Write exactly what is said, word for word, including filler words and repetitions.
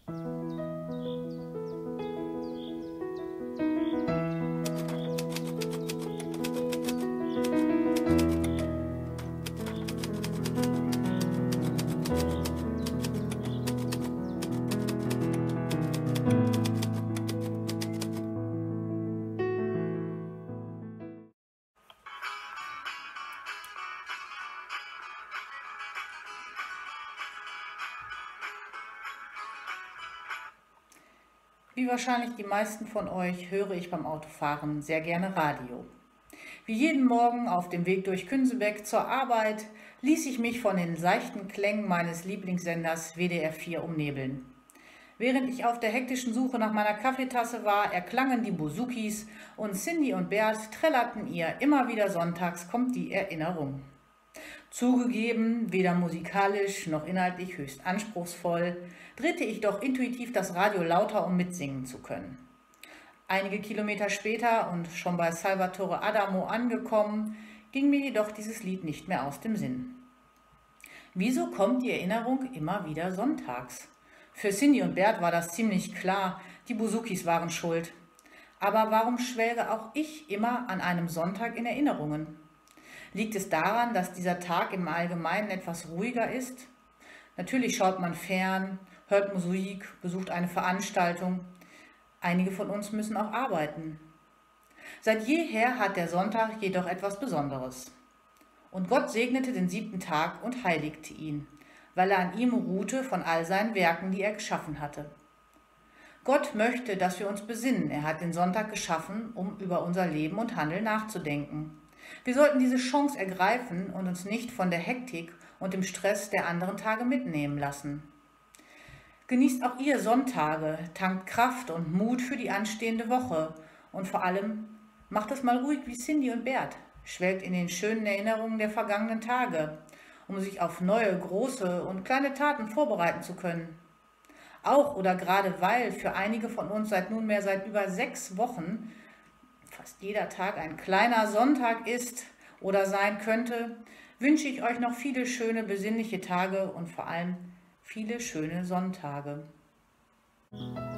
Wie wahrscheinlich die meisten von euch höre ich beim Autofahren sehr gerne Radio. Wie jeden Morgen auf dem Weg durch Künsebeck zur Arbeit ließ ich mich von den seichten Klängen meines Lieblingssenders W D R vier umnebeln. Während ich auf der hektischen Suche nach meiner Kaffeetasse war, erklangen die Buzukis und Cindy und Bert trällerten ihr immer wieder sonntags kommt die Erinnerung. Zugegeben, weder musikalisch noch inhaltlich höchst anspruchsvoll, drehte ich doch intuitiv das Radio lauter, um mitsingen zu können. Einige Kilometer später und schon bei Salvatore Adamo angekommen, ging mir jedoch dieses Lied nicht mehr aus dem Sinn. Wieso kommt die Erinnerung immer wieder sonntags? Für Cindy und Bert war das ziemlich klar, die Buzukis waren schuld. Aber warum schwelge auch ich immer an einem Sonntag in Erinnerungen? Liegt es daran, dass dieser Tag im Allgemeinen etwas ruhiger ist? Natürlich schaut man fern, hört Musik, besucht eine Veranstaltung. Einige von uns müssen auch arbeiten. Seit jeher hat der Sonntag jedoch etwas Besonderes. Und Gott segnete den siebten Tag und heiligte ihn, weil er an ihm ruhte von all seinen Werken, die er geschaffen hatte. Gott möchte, dass wir uns besinnen. Er hat den Sonntag geschaffen, um über unser Leben und Handeln nachzudenken. Wir sollten diese Chance ergreifen und uns nicht von der Hektik und dem Stress der anderen Tage mitnehmen lassen. Genießt auch ihr Sonntage, tankt Kraft und Mut für die anstehende Woche und vor allem macht es mal ruhig wie Cindy und Bert, schwelgt in den schönen Erinnerungen der vergangenen Tage, um sich auf neue, große und kleine Taten vorbereiten zu können. Auch oder gerade weil für einige von uns seit nunmehr seit über sechs Wochen fast jeder Tag ein kleiner Sonntag ist oder sein könnte, wünsche ich euch noch viele schöne, besinnliche Tage und vor allem viele schöne Sonntage.